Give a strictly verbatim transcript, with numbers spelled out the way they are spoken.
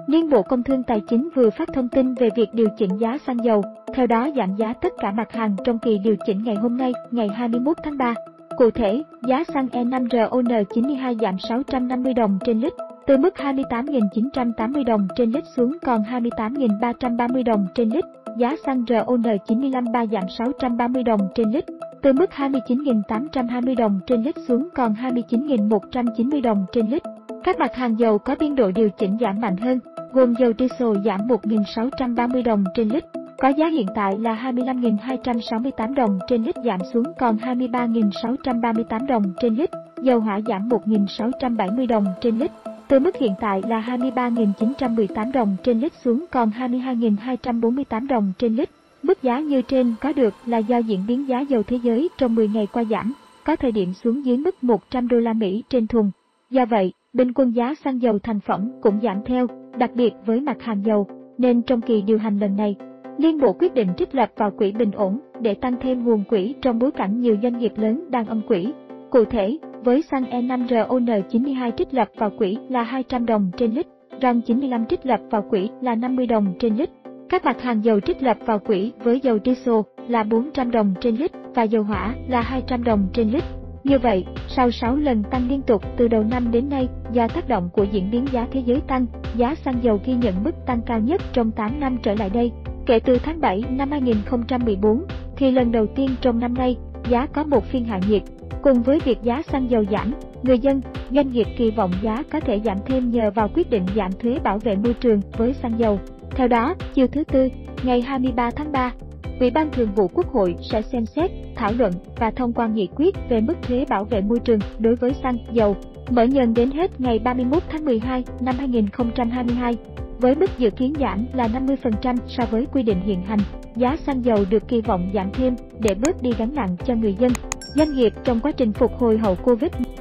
Liên Bộ Công Thương Tài chính vừa phát thông tin về việc điều chỉnh giá xăng dầu, theo đó giảm giá tất cả mặt hàng trong kỳ điều chỉnh ngày hôm nay, ngày hai mươi mốt tháng ba. Cụ thể, giá xăng E năm RON chín mươi hai giảm sáu trăm năm mươi đồng trên lít, từ mức hai mươi tám nghìn chín trăm tám mươi đồng trên lít xuống còn hai mươi tám nghìn ba trăm ba mươi đồng trên lít. Giá xăng RON chín mươi lăm ba giảm sáu trăm ba mươi đồng trên lít, từ mức hai mươi chín nghìn tám trăm hai mươi đồng trên lít xuống còn hai mươi chín nghìn một trăm chín mươi đồng trên lít. Các mặt hàng dầu có biên độ điều chỉnh giảm mạnh hơn, gồm dầu diesel giảm một nghìn sáu trăm ba mươi đồng trên lít, có giá hiện tại là hai mươi lăm nghìn hai trăm sáu mươi tám đồng trên lít giảm xuống còn hai mươi ba nghìn sáu trăm ba mươi tám đồng trên lít. Dầu hỏa giảm một nghìn sáu trăm bảy mươi đồng trên lít, từ mức hiện tại là hai mươi ba nghìn chín trăm mười tám đồng trên lít xuống còn hai mươi hai nghìn hai trăm bốn mươi tám đồng trên lít. Mức giá như trên có được là do diễn biến giá dầu thế giới trong mười ngày qua giảm, có thời điểm xuống dưới mức một trăm đô la Mỹ trên thùng. Do vậy, bình quân giá xăng dầu thành phẩm cũng giảm theo, đặc biệt với mặt hàng dầu, nên trong kỳ điều hành lần này, Liên Bộ quyết định trích lập vào quỹ bình ổn để tăng thêm nguồn quỹ trong bối cảnh nhiều doanh nghiệp lớn đang âm quỹ. Cụ thể, với xăng E năm RON chín mươi hai trích lập vào quỹ là hai trăm đồng trên lít, RON chín mươi lăm trích lập vào quỹ là năm mươi đồng trên lít. Các mặt hàng dầu trích lập vào quỹ với dầu diesel là bốn trăm đồng trên lít và dầu hỏa là hai trăm đồng trên lít. Như vậy, sau sáu lần tăng liên tục từ đầu năm đến nay do tác động của diễn biến giá thế giới tăng, giá xăng dầu ghi nhận mức tăng cao nhất trong tám năm trở lại đây. Kể từ tháng bảy năm hai nghìn không trăm mười bốn, thì lần đầu tiên trong năm nay, giá có một phiên hạ nhiệt. Cùng với việc giá xăng dầu giảm, người dân, doanh nghiệp kỳ vọng giá có thể giảm thêm nhờ vào quyết định giảm thuế bảo vệ môi trường với xăng dầu. Theo đó, chiều thứ Tư, ngày hai mươi ba tháng ba, Ủy ban Thường vụ Quốc hội sẽ xem xét, thảo luận và thông qua nghị quyết về mức thuế bảo vệ môi trường đối với xăng dầu, mở nhờn đến hết ngày ba mươi mốt tháng mười hai năm hai nghìn không trăm hai mươi hai. Với mức dự kiến giảm là năm mươi phần trăm so với quy định hiện hành, giá xăng dầu được kỳ vọng giảm thêm để bớt đi gánh nặng cho người dân, doanh nghiệp trong quá trình phục hồi hậu Covid.